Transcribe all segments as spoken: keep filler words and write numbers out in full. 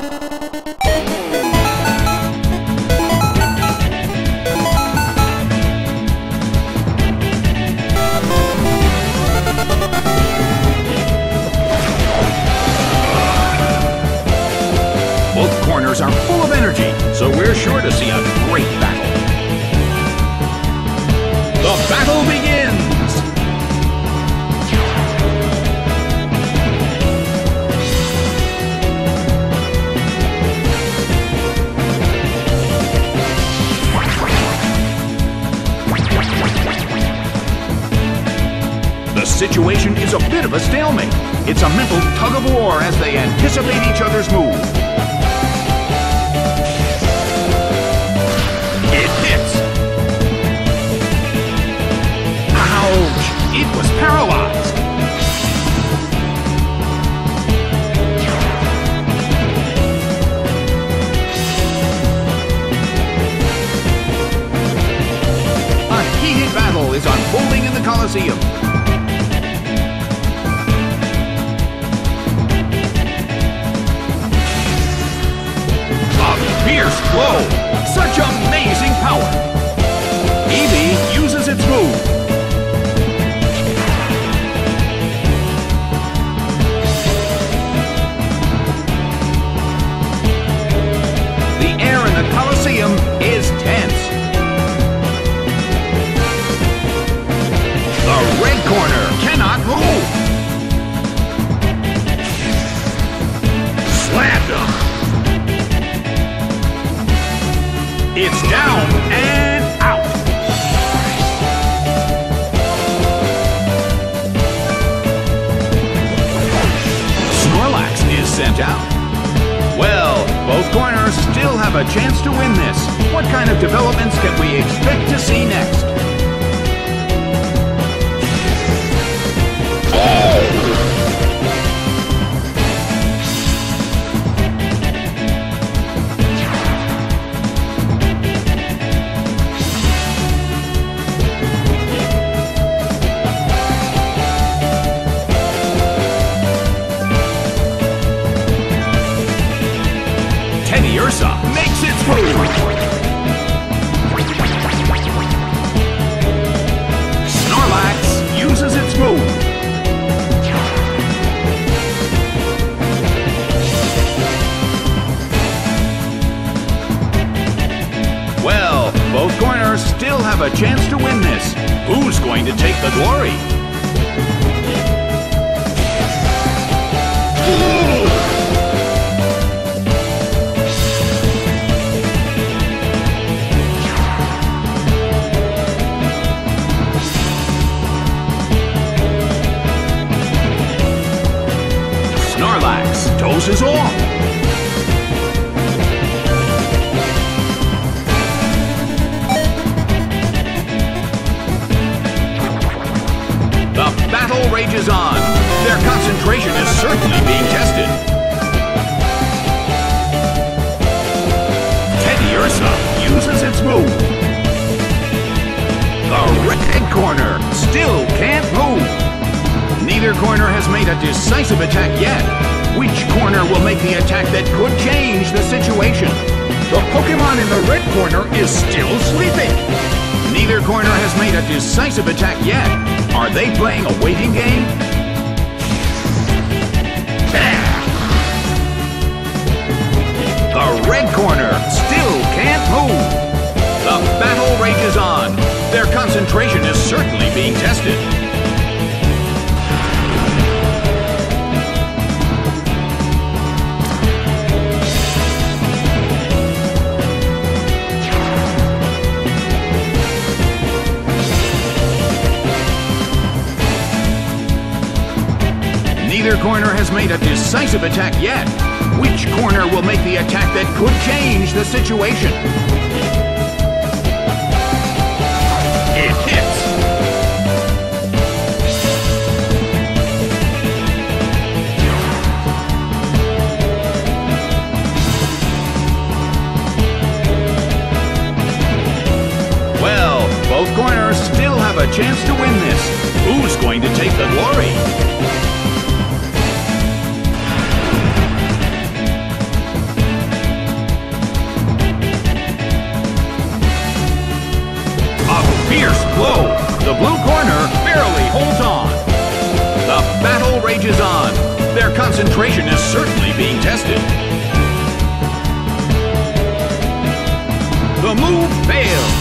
Both corners are full of energy, so we're sure to see a great battle. The battle begins! The situation is a bit of a stalemate. It's a mental tug of war as they anticipate each other's move. It hits! Ouch! It was paralyzed! A heated battle is unfolding in the Colosseum. Fierce blow! Such amazing power! Eevee uses its move. The air in the Colosseum is tense. The red corner cannot move. Slammed him. It's down and out. Snorlax is sent out. Well, both corners still have a chance to win this. What kind of developments can we expect to see next? Teddiursa makes its move! Snorlax uses its move! Well, both corners still have a chance to win this. Who's going to take the glory? Snorlax dozes off. The battle rages on. Their concentration is certainly being tested. Teddiursa uses its move. The red corner still can't move. Neither corner has made a decisive attack yet. Which corner will make the attack that could change the situation? The Pokémon in the red corner is still sleeping. Neither corner has made a decisive attack yet. Are they playing a waiting game? The red corner still can't move. The battle rages on. Their concentration is certainly being tested. Neither corner has made a decisive attack yet. Which corner will make the attack that could change the situation? It hits! Well, both corners still have a chance to win this. Who's going to take the glory? concentration is certainly being tested. The move fails.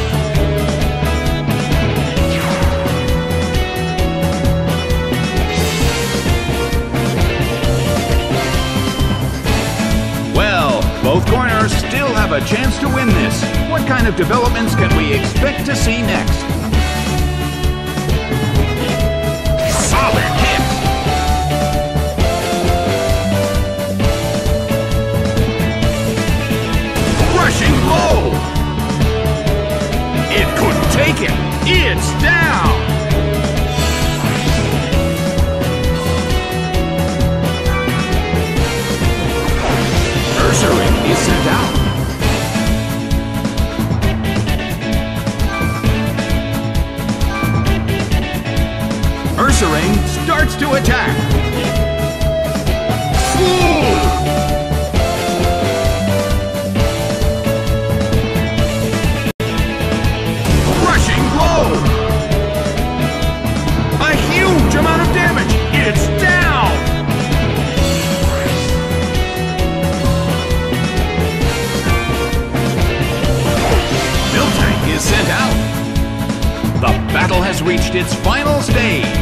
Well, both corners still have a chance to win this. What kind of developments can we expect to see next? Solid hit! Rushing low! It couldn't take it! It's down! Ursaring is sent out. Ursaring starts to attack. Fool! Rushing blow! A huge amount of damage! It's down! Miltank is sent out. The battle has reached its final stage.